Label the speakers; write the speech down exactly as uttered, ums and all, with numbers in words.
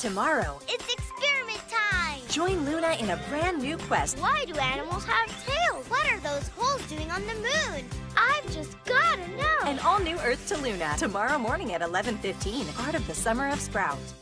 Speaker 1: Tomorrow,
Speaker 2: It's experiment time!
Speaker 1: join Luna in a brand new quest.
Speaker 2: Why do animals have tails? What are those holes doing on the moon? I've just gotta know!
Speaker 1: An all-new Earth to Luna. Tomorrow morning at eleven fifteen. Part of the Summer of Sprout.